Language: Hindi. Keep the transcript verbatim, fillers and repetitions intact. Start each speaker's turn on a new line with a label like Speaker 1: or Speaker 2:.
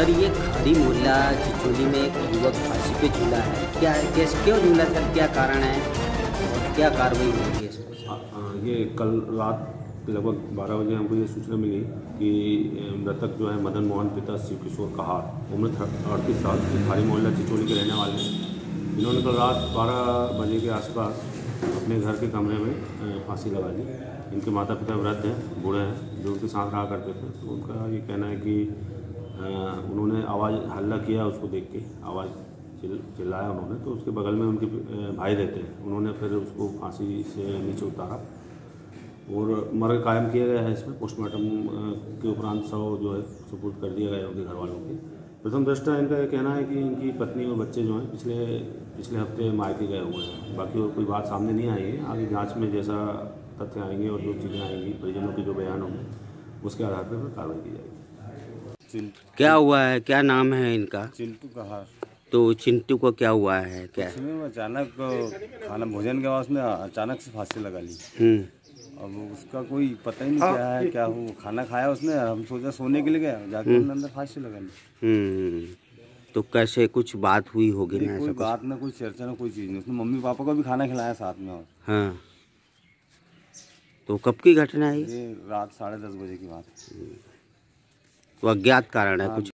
Speaker 1: सर ये खारी मोहल्ला चिचोली में एक युवक फांसी पे झूला है, क्या है, कैसे क्यों झूला सर, क्या कारण है और क्या कार्रवाई हुई है इसमें?
Speaker 2: ये कल रात लगभग बारह बजे हमको ये सूचना मिली कि मृतक जो है मदन मोहन पिता शिव किशोर कहार उम्र अड़तीस साल खारी मोहल्ला चिचोली के रहने वाले हैं। इन्होंने कल रात बारह बजे के आसपास अपने घर के कमरे में फांसी लगा ली। इनके माता पिता वृद्ध हैं, बूढ़े हैं, जो उनके साथ रहा करते थे। तो उनका ये कहना है कि उन्होंने आवाज़ हल्ला किया, उसको देख के आवाज़ चिल चिल्लाया उन्होंने, तो उसके बगल में उनके भाई रहते हैं। उन्होंने फिर उसको फांसी से नीचे उतारा और मर्ग कायम किया गया है। इसमें पोस्टमार्टम के उपरांत शव जो है सुपुर्द कर दिया गया उनके घर वालों के। प्रथम दृष्टया इनका ये कहना है कि इनकी पत्नी और बच्चे जो हैं पिछले पिछले हफ्ते मायके गए हुए हैं। बाकी और कोई बात सामने नहीं आई है। आगे जांच में जैसा तथ्य आएंगे और जो चीज़ें आएंगी, परिजनों के जो बयान होंगे, उसके आधार पर फिर कार्रवाई की जाएगी।
Speaker 1: क्या हुआ है, क्या नाम है इनका?
Speaker 3: चिंटू कहार।
Speaker 1: तो चिंटू को क्या हुआ है? क्या
Speaker 3: उसमें अचानक खाना भोजन के बाद उसने अचानक से फांसी लगा ली। अब उसका कोई पता ही नहीं क्या है क्या हो। खाना खाया उसने, हम सोचा सोने के लिए गया, जाके उसने अंदर फांसी लगा ली।
Speaker 1: तो कैसे कुछ बात हुई होगी ना?
Speaker 3: कोई बात ना, कोई चर्चा ना, कोई चीज़ नहीं। उसने मम्मी पापा को भी खाना खिलाया साथ में। और
Speaker 1: हाँ, तो कब की घटना है
Speaker 3: ये? रात साढ़े दस बजे की बात है।
Speaker 1: तो अज्ञात कारण है कुछ?